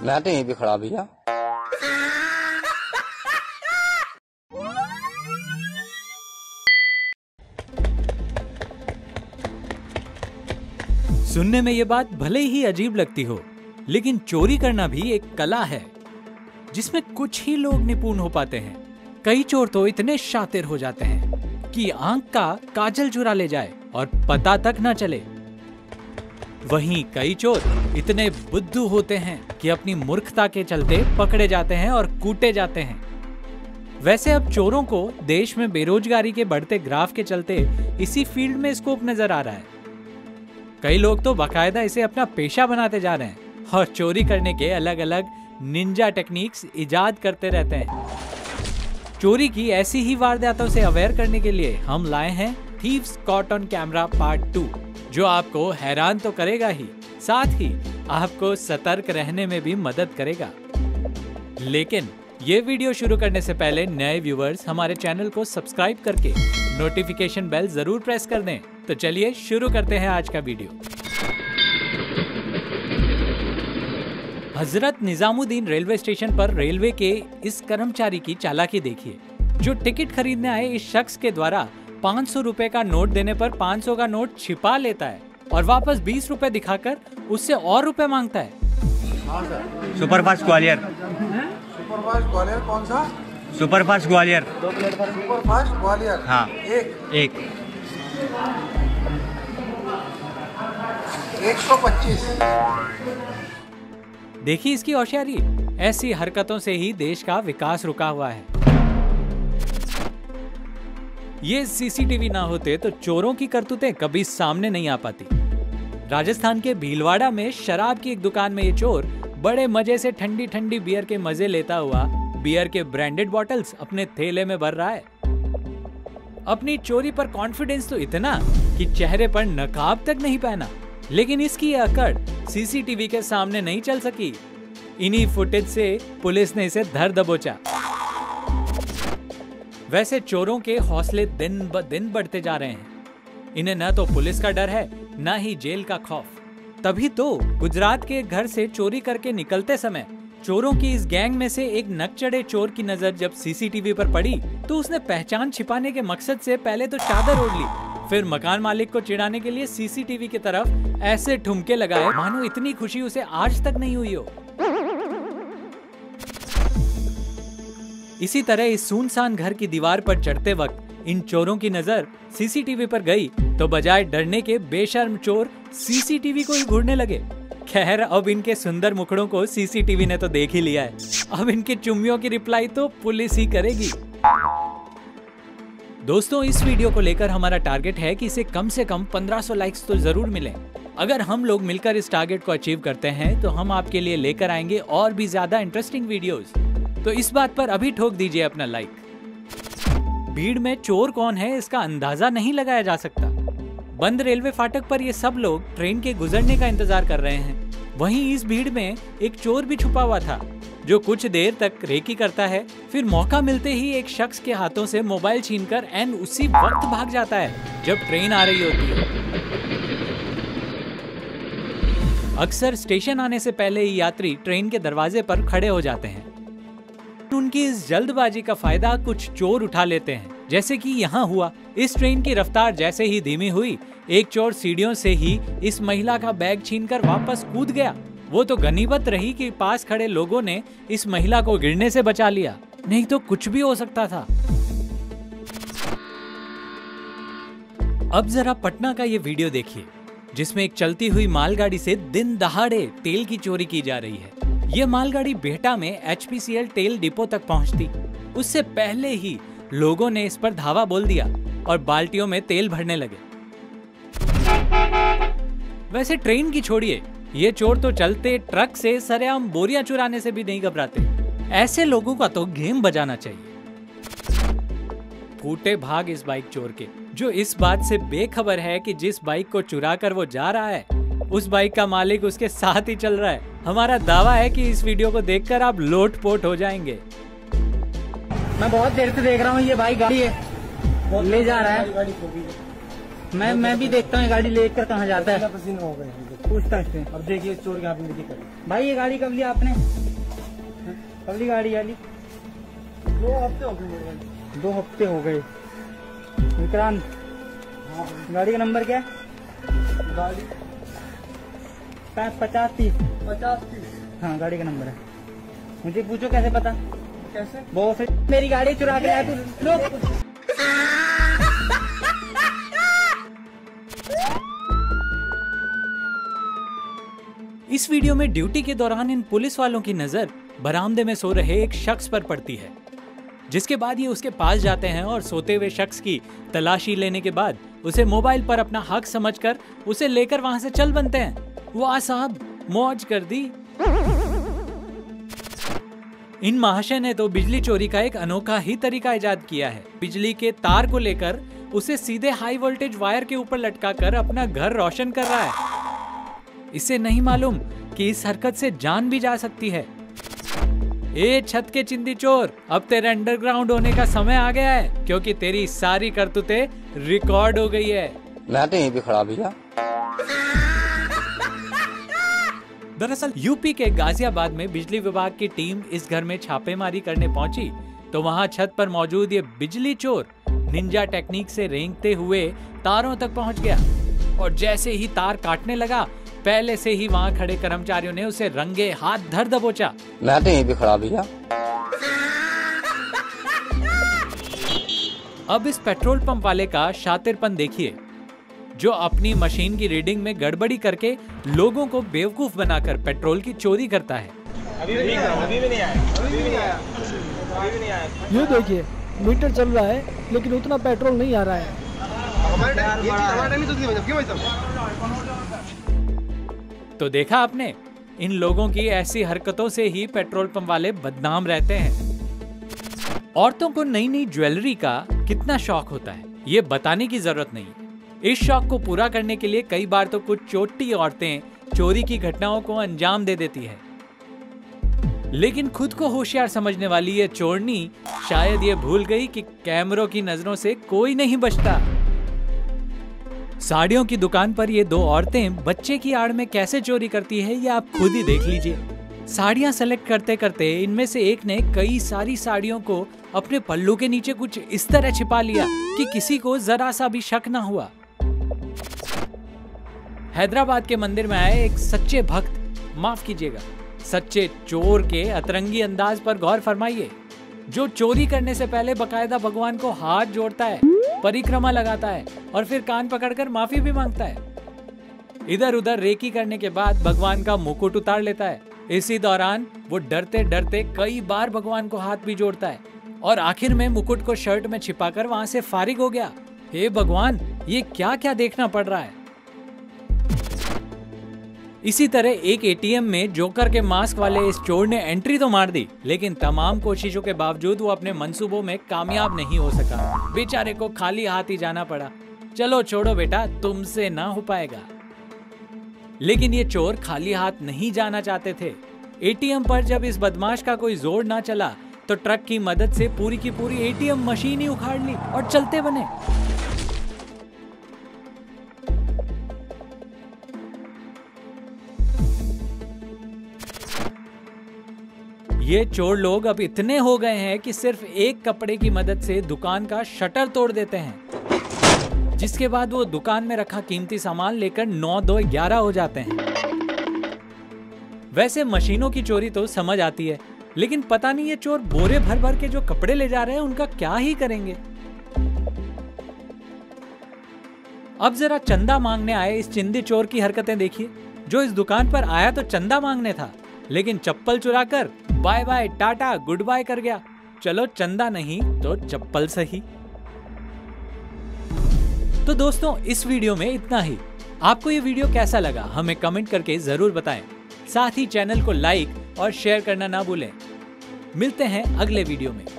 मैं तो यहीं पे खड़ा भैया। सुनने में ये बात भले ही अजीब लगती हो, लेकिन चोरी करना भी एक कला है जिसमें कुछ ही लोग निपुण हो पाते हैं। कई चोर तो इतने शातिर हो जाते हैं कि आंख का काजल चुरा ले जाए और पता तक न चले। वहीं कई चोर इतने बुद्धू होते हैं कि अपनी मूर्खता के चलते पकड़े जाते हैं और कूटे जाते हैं। वैसे अब चोरों को देश में बेरोजगारी के बढ़ते ग्राफ के चलते इसी फील्ड में स्कोप नजर आ रहा है। कई लोग तो बाकायदा इसे अपना पेशा बनाते जा रहे हैं और चोरी करने के अलग अलग निंजा टेक्निक्स इजाद करते रहते हैं। चोरी की ऐसी ही वारदातों से अवेयर करने के लिए हम लाए हैं thieves caught on camera part 2, जो आपको हैरान तो करेगा ही, साथ ही आपको सतर्क रहने में भी मदद करेगा। लेकिन ये वीडियो शुरू करने से पहले नए व्यूअर्स हमारे चैनल को सब्सक्राइब करके नोटिफिकेशन बेल जरूर प्रेस कर दें। तो चलिए शुरू करते हैं आज का video. Hazrat Nizamuddin railway station पर रेलवे के इस कर्मचारी की चालाकी देखिए, जो टिकट खरीदने आए इस शख्स के द्वारा 500 रुपए का नोट देने पर 500 का नोट छिपा लेता है और वापस 20 रुपए दिखाकर उससे और रुपए मांगता है। हाँ sir. Superfast Gwalior. Superfast Gwalior कौन सा? सुपरफास्ट ग्वालियर। सुपरफास्ट ग्वालियर। हाँ। एक 125। देखिए इसकी होशियारी, ऐसी हरकतों से ही देश का विकास रुका हुआ है। ये सीसीटीवी ना होते तो चोरों की करतूतें कभी सामने नहीं आ पाती। राजस्थान के भीलवाड़ा में शराब की एक दुकान में ये चोर बड़े मजे से ठंडी ठंडी बियर के मजे लेता हुआ बियर के ब्रांडेड बॉटल्स अपने थैले में भर रहा है। अपनी चोरी पर कॉन्फिडेंस तो इतना कि चेहरे पर नकाब तक नहीं पहना, लेकिन इसकी अकड़ सीसीटीवी के सामने नहीं चल सकी। इन्हीं फुटेज से पुलिस ने इसे धर दबोचा। वैसे चोरों के हौसले दिन ब दिन बढ़ते जा रहे हैं। इन्हें न तो पुलिस का डर है, न ही जेल का खौफ। तभी तो गुजरात के घर से चोरी करके निकलते समय चोरों की इस गैंग में से एक नकचढ़े चोर की नजर जब सीसीटीवी पर पड़ी तो उसने पहचान छिपाने के मकसद से पहले तो चादर ओढ़ ली, फिर मकान मालिक को चिढ़ाने के लिए सीसीटीवी की तरफ ऐसे ठुमके लगाए मानो इतनी खुशी उसे आज तक नहीं हुई हो। इसी तरह इस सुनसान घर की दीवार पर चढ़ते वक्त इन चोरों की नजर सीसीटीवी पर गई तो बजाय डरने के बेशर्म चोर सीसीटीवी को ही घूरने लगे। खैर, अब इनके सुंदर मुखड़ों को सीसीटीवी ने तो देख ही लिया है। अब इनकी चुम्मियों की रिप्लाई तो पुलिस ही करेगी। दोस्तों, इस वीडियो को लेकर हमारा टारगेट है कि इसे कम से कम 1500 लाइक्स तो जरूर मिलें। अगर हम लोग मिलकर इस टारगेट को अचीव करते हैं तो हम आपके लिए लेकर आएंगे और भी ज्यादा इंटरेस्टिंग वीडियोस। तो इस बात पर अभी ठोक दीजिए अपना लाइक। भीड़ में चोर कौन है इसका अंदाजा नहीं लगाया जा सकता। बंद रेलवे फाटक पर ये सब लोग ट्रेन के गुजरने का इंतजार कर रहे हैं। वहीं इस भीड़ में एक चोर भी छुपा हुआ था जो कुछ देर तक रेकी करता है, फिर मौका मिलते ही एक शख्स के हाथों से मोबाइल छीनकर एन उसी वक्त भाग जाता है जब ट्रेन आ रही होती है। अक्सर स्टेशन आने से पहले ही यात्री ट्रेन के दरवाजे पर खड़े हो जाते हैं। उनकी इस जल्दबाजी का फायदा कुछ चोर उठा लेते हैं, जैसे कि यहाँ हुआ। इस ट्रेन की रफ्तार जैसे ही धीमी हुई, एक चोर सीढ़ियों से ही इस महिला का बैग छीनकर वापस कूद गया। वो तो गनीमत रही कि पास खड़े लोगों ने इस महिला को गिरने से बचा लिया, नहीं तो कुछ भी हो सकता था। अब जरा पटना का ये वीडियो देखिए, जिसमें एक चलती हुई मालगाड़ी से दिन दहाड़े तेल की चोरी की जा रही है। ये मालगाड़ी बिहटा में HPCL तेल डिपो तक पहुंचती, उससे पहले ही लोगों ने इस पर धावा बोल दिया और बाल्टियों में तेल भरने लगे। वैसे ट्रेन की छोड़िए, ये चोर तो चलते ट्रक से सरेआम बोरियां चुराने से भी नहीं घबराते। ऐसे लोगों का तो गेम बजाना चाहिए। फूटे भाग इस बाइक चोर के, जो इस बात से बेखबर है कि जिस बाइक को चुरा कर वो जा रहा है उस बाइक का मालिक उसके साथ ही चल रहा है। हमारा दावा है कि इस वीडियो को देखकर आप लोटपोट हो जाएंगे। मैं बहुत देर से देख रहा हूँ, ये भाई गाड़ी है ले जा रहा है। मैं भी देखता हूँ ये गाड़ी लेकर कहाँ जाता है। पसीना हो गए। पूछताछ से। अब देखिए चोर के हाथ में देखिए कर। भाई ये गाड़ी कब लिया आपने? कब ली गाड़ी वाली? 2 हफ्ते हो गए। 2 हफ्ते हो गए। विक्रांत, गाड़ी का नंबर क्या है? गाड़ी 50-30। 50-30। हाँ गाड़ी का नंबर है। मुझे पूछो कैसे पता? कैसे? बहुत मेरी गाड़ी चुरा के लाया तू। लोग इस वीडियो में ड्यूटी के दौरान इन पुलिस वालों की नजर बरामदे में सो रहे एक शख्स पर पड़ती है, जिसके बाद ये उसके पास जाते हैं और सोते हुए शख्स की तलाशी लेने के बाद उसे मोबाइल पर अपना हक समझकर उसे लेकर वहां से चल बनते हैं। वाह साहब, मौज कर दी। इन महाशय ने तो बिजली चोरी का एक अनोखा ही तरीका इजाद किया है। बिजली के तार को लेकर उसे सीधे हाई वोल्टेज वायर के ऊपर लटकाकर अपना घर रोशन कर रहा है। इसे नहीं मालूम कि इस हरकत से जान भी जा सकती है। ए छत के चिंदी चोर, अब तेरे अंडरग्राउंड होने का समय आ गया है, क्योंकि तेरी सारी करतूतें रिकॉर्ड हो गई है। मैं तो यहीं पे खड़ा भैया। दरअसल यूपी के गाजियाबाद में बिजली विभाग की टीम इस घर में छापेमारी करने पहुंची तो वहां छत पर मौजूद ये बिजली चोर निंजा टेक्निक से रेंगते हुए तारों तक पहुंच गया और जैसे ही तार काटने लगा, पहले से ही वहां खड़े कर्मचारियों ने उसे रंगे हाथ धर दबोचा। मैं तो यहीं पे खड़ा भैया। अब इस पेट्रोल पंप वाले का शातिरपन देखिए, जो अपनी मशीन की रीडिंग में गड़बड़ी करके लोगों को बेवकूफ बनाकर पेट्रोल की चोरी करता है। अभी भी नहीं आया। ये देखिए मीटर चल रहा है लेकिन उतना पेट्रोल नहीं आ रहा है। तो देखा आपने, इन लोगों की ऐसी हरकतों से ही पेट्रोल पंप वाले बदनाम रहते हैं। औरतों को नई नई ज्वेलरी का कितना शौक होता है ये बताने की जरूरत नहीं। इस शौक को पूरा करने के लिए कई बार तो कुछ चोटी औरतें चोरी की घटनाओं को अंजाम दे देती है, लेकिन खुद को होशियार समझने वाली ये चोरनी शायद ये भूल गई कि कैमरों की नजरों से कोई नहीं बचता। साड़ियों की दुकान पर ये 2 औरतें बच्चे की आड़ में कैसे चोरी करती है ये आप खुद ही देख लीजिए। साड़ियां सेलेक्ट करते करते इनमें से एक ने कई सारी साड़ियों को अपने पल्लू के नीचे कुछ इस तरह छिपा लिया कि किसी को जरा सा भी शक ना हुआ। हैदराबाद के मंदिर में आए एक सच्चे भक्त, माफ कीजिएगा सच्चे चोर के अतरंगी अंदाज पर गौर फरमाइए, जो चोरी करने से पहले बकायदा भगवान को हाथ जोड़ता है, परिक्रमा लगाता है और फिर कान पकड़कर माफी भी मांगता है। इधर उधर रेकी करने के बाद भगवान का मुकुट उतार लेता है। इसी दौरान वो डरते डरते कई बार भगवान को हाथ भी जोड़ता है और आखिर में मुकुट को शर्ट में छिपाकर वहां से फारिग हो गया। हे भगवान, ये क्या क्या देखना पड़ रहा है। इसी तरह एक एटीएम में जोकर के मास्क वाले इस चोर ने एंट्री तो मार दी, लेकिन तमाम कोशिशों के बावजूद वो अपने मंसूबों में कामयाब नहीं हो सका। बेचारे को खाली हाथ ही जाना पड़ा। चलो छोड़ो बेटा, तुमसे ना हो पाएगा। लेकिन ये चोर खाली हाथ नहीं जाना चाहते थे। एटीएम पर जब इस बदमाश का कोई जोर ना चला तो ट्रक की मदद से पूरी की पूरी एटीएम मशीन ही उखाड़ ली और चलते बने। ये चोर लोग अब इतने हो गए हैं कि सिर्फ एक कपड़े की मदद से दुकान का शटर तोड़ देते हैं, जिसके बाद वो दुकान में रखा कीमती सामान लेकर 9-2-11 हो जाते हैं। वैसे मशीनों की चोरी तो समझ आती है, लेकिन पता नहीं ये चोर बोरे भर भर के जो कपड़े ले जा रहे हैं उनका क्या ही करेंगे। अब जरा चंदा मांगने आए इस चिंदी चोर की हरकतें देखिए, जो इस दुकान पर आया तो चंदा मांगने था, लेकिन चप्पल चुराकर bye bye tata goodbye कर गया। चलो चंदा नहीं तो चप्पल सही। तो दोस्तों, इस वीडियो में इतना ही। आपको ये वीडियो कैसा लगा हमें कमेंट करके जरूर बताएं। साथ ही चैनल को लाइक और शेयर करना ना भूलें। मिलते हैं अगले वीडियो में।